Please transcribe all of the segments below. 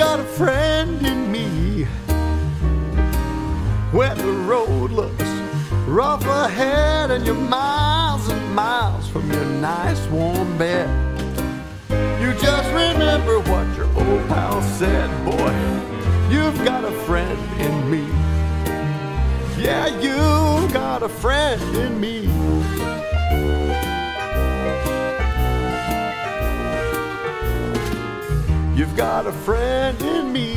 got a friend in me. When the road looks rough ahead and you're miles and miles from your nice warm bed, you just remember what your old pal said. Boy, you've got a friend in me. Yeah, you've got a friend in me. You've got a friend in me.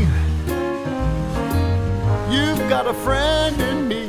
You've got a friend in me.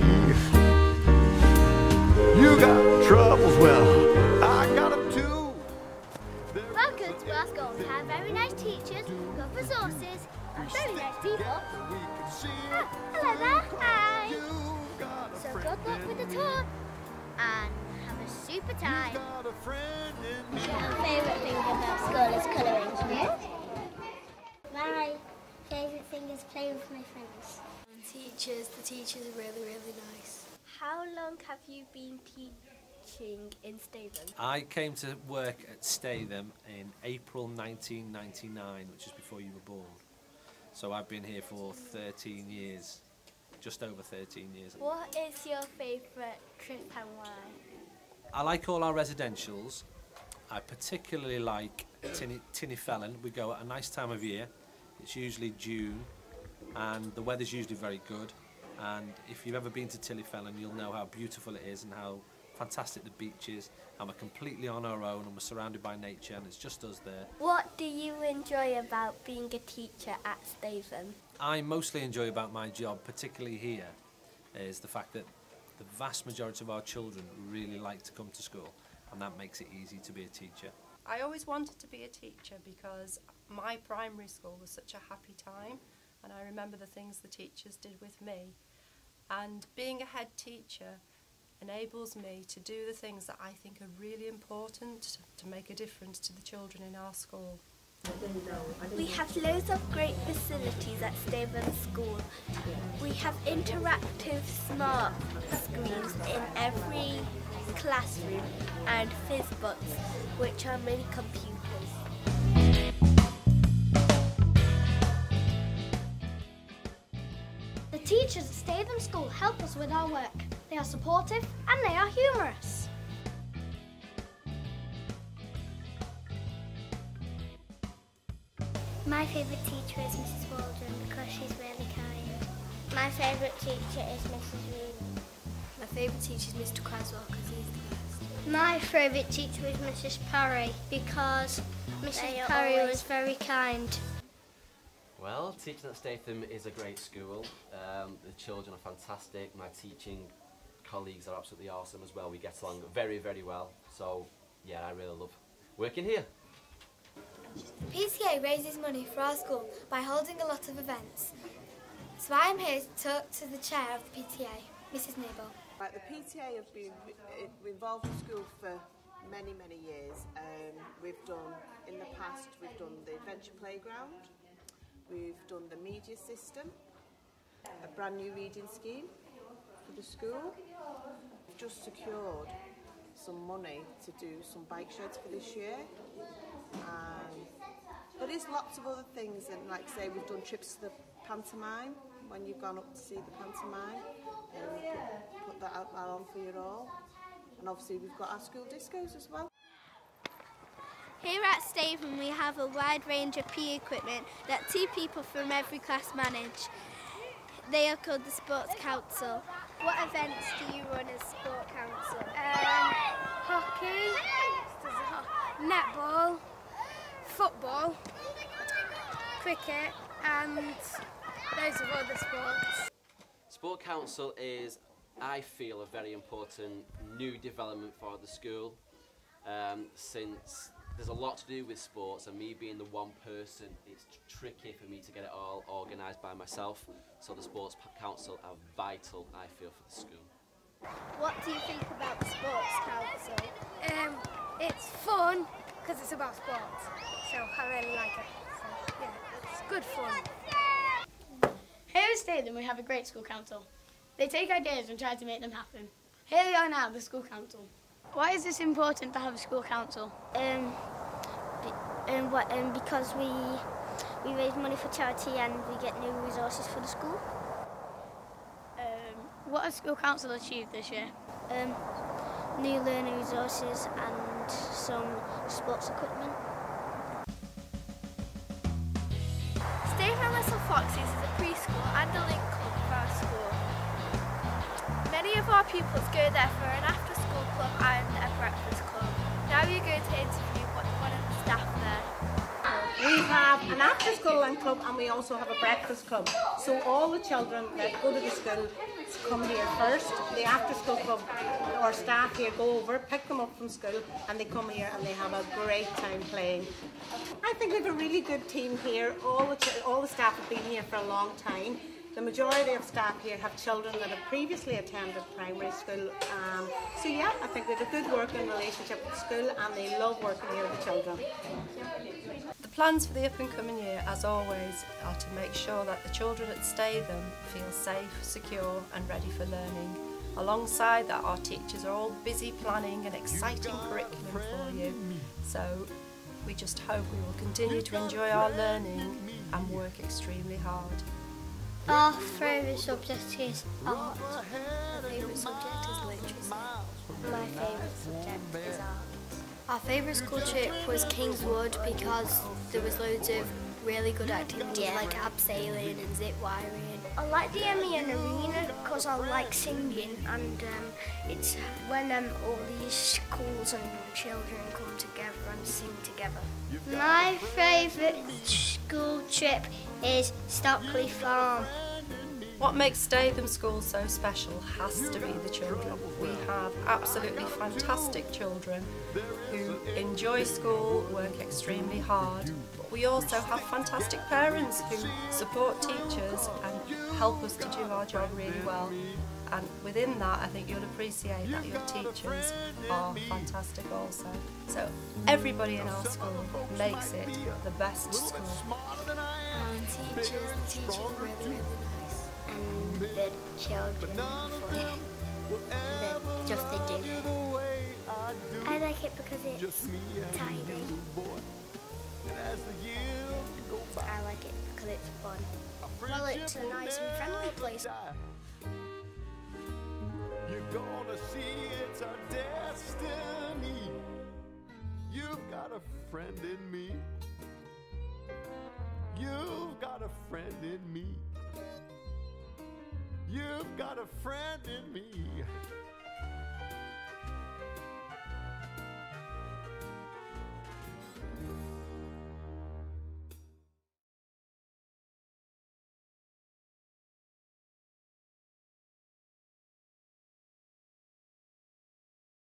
You got troubles, well, I got them too. Welcome to our school. We have very nice teachers, good resources, and very nice people. Oh, hello there. Hi. So good luck with the tour and have a super time. My favourite thing about school is colouring. My favourite thing is playing with my friends. The teachers are really, really nice. How long have you been teaching in Statham? I came to work at Statham in April 1999, which is before you were born. So I've been here for 13 years, just over 13 years. What is your favourite trip and why? I like all our residentials. I particularly like Tinnyfellon. We go at a nice time of year. It's usually June and the weather's usually very good. And if you've ever been to Tinnyfellon, you'll know how beautiful it is and how fantastic the beach is. And we're completely on our own and we're surrounded by nature and it's just us there. What do you enjoy about being a teacher at Statham? I mostly enjoy about my job, particularly here, is the fact that the vast majority of our children really like to come to school and that makes it easy to be a teacher. I always wanted to be a teacher because my primary school was such a happy time and I remember the things the teachers did with me. And being a head teacher enables me to do the things that I think are really important to make a difference to the children in our school. We have loads of great facilities at Statham School. We have interactive smart screens in every classroom and fizz books, which are mini computers. The teachers at Statham School help us with our work. They are supportive and they are humorous. My favourite teacher is Mrs. Waldron because she's really kind. My favourite teacher is Mrs. Reed. My favourite teacher is Mr. Craswell because he's the best. My favourite teacher is Mrs. Parry because Mrs. Parry was very kind. Well, teaching at Statham is a great school. The children are fantastic. My teaching colleagues are absolutely awesome as well. We get along very, very well. So, yeah, I really love working here. PTA raises money for our school by holding a lot of events. So I am here to talk to the chair of the PTA, Mrs. Nabel. Right, the PTA have been involved in school for many, many years. In the past, we've done the Adventure Playground, we've done the media system, a brand new reading scheme for the school. We've just secured some money to do some bike sheds for this year. But there's lots of other things, and like say we've done trips to the pantomime when you've gone up to see the pantomime, and we put that out there on for you all. And obviously we've got our school discos as well. Here at Statham we have a wide range of PE equipment that 2 people from every class manage. They are called the Sports Council. What events do you run as Sport Council? Hockey, netball, football, cricket and loads of other sports. Sport Council is, I feel, a very important new development for the school, since there's a lot to do with sports, and me being the one person, it's tricky for me to get it all organised by myself. So the Sports Council are vital, I feel, for the school. What do you think about the Sports Council? It's fun because it's about sports, so I really like it. So, yeah, it's good fun. Here at Statham we have a great school council. They take ideas and try to make them happen. Here they are now, the school council. Why is this important to have a school council? Because We raise money for charity and we get new resources for the school. What has school council achieved this year? New learning resources and some sports equipment. Statham Little Foxes is a preschool and a link club for our school. Many of our pupils go there for an after-school club and a breakfast club. Now you're going to interview one of the staff there. We have an after-school lunch club and we also have a breakfast club. So all the children that go to the school come here first. The after-school club, our staff here go over, pick them up from school, and they come here and they have a great time playing. I think we have a really good team here. All the staff have been here for a long time. The majority of staff here have children that have previously attended primary school. So yeah, I think we have a good working relationship with the school and they love working here with the children. The plans for the up and coming year, as always, are to make sure that the children at Statham feel safe, secure and ready for learning. Alongside that, our teachers are all busy planning an exciting curriculum for you. So we just hope we will continue to enjoy our learning and work extremely hard. Our favourite subject is art. My favourite subject is literacy. My favourite subject is art. Our favourite school trip was Kingswood because there was loads of really good activities like abseiling and zip wiring. I like the MEN Arena because I like singing, and it's when all these schools and children come together and sing together. My favourite school trip is Stockley Farm. What makes Statham School so special has to be the children. We have absolutely fantastic children who enjoy school, work extremely hard, but we also have fantastic parents who support teachers and help us to do our job really well. And within that, I think you'll appreciate that your teachers are fantastic also. So everybody in our school makes it the best school. The teachers are really, really nice. And the children are funny. Just they do. I like it because it's tidy. I like it because it's fun. Well, it's a nice and friendly place. You're gonna see it's our destiny. You've got a friend in me. You've got a friend in me. You've got a friend in me.